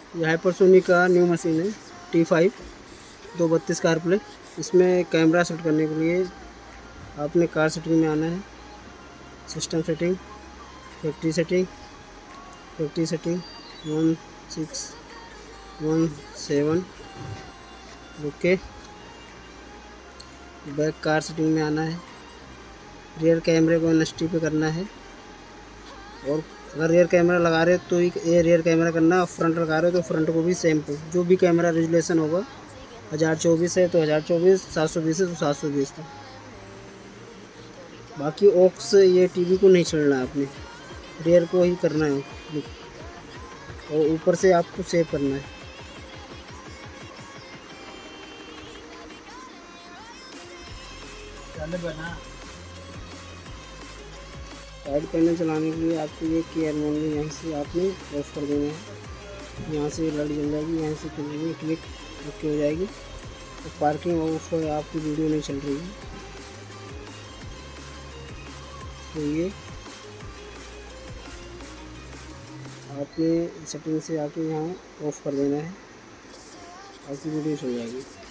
ये हाइपरसोनिक का new machine है T5 232 कारप्ले। इसमें कैमरा सेट करने के लिए आपने कार सेटिंग में आना है, system setting, factory setting 1617, okay. Back car setting में आना है, रियर कैमरे को NST पे करना है। और अगर रियर कैमरा लगा रहे हो तो ये रियर कैमरा करना, फ्रंट लगा रहे हो तो फ्रंट को भी सेम पे जो भी कैमरा रेजुलेशन होगा 1024 है तो 1024, 720 है तो 720 था। बाकी ऑक्स ये टीवी को नहीं छेड़ना है, आपने रियर को ही करना है और ऊपर से आपको सेव करना है। साइड पैनल चलाने के लिए आपको ये केयर मोड यहाँ से आपने ऑफ कर देना है। यहाँ से लाइट जल जाएगी, यहाँ से क्लिक ओके हो जाएगी। तो पार्किंग ऑफ है, आपकी वीडियो नहीं चल रही है तो ये आपने सेटिंग से आके यहाँ ऑफ कर देना है, आपकी वीडियो चल जाएगी।